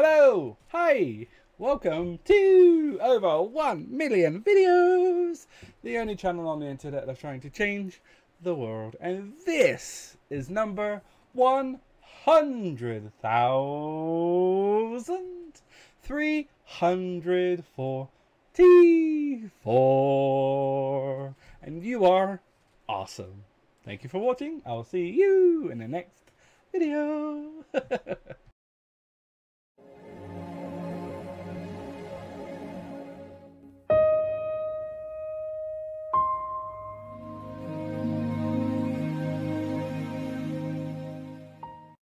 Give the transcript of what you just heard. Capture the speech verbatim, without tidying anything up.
Hello! Hi! Welcome to over one million videos! The only channel on the internet that's trying to change the world. And this is number one hundred thousand three hundred forty-four. And you are awesome. Thank you for watching. I'll see you in the next video.